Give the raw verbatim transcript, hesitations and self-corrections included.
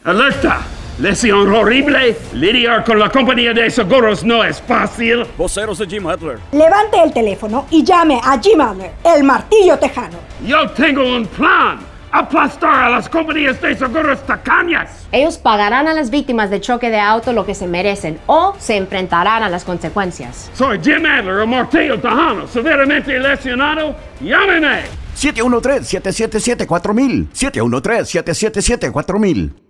Alerta. Lesión horrible. Lidiar con la compañía de seguros no es fácil. Voceros de Jim Adler. Levante el teléfono y llame a Jim Adler, el Martillo Tejano. Yo tengo un plan. Aplastar a las compañías de seguros tacañas. Ellos pagarán a las víctimas de choque de auto lo que se merecen o se enfrentarán a las consecuencias. Soy Jim Adler, el Martillo Tejano, severamente lesionado. Llámenme. siete uno tres, siete siete siete, cuatro mil. siete uno tres, siete siete siete, cuatro mil.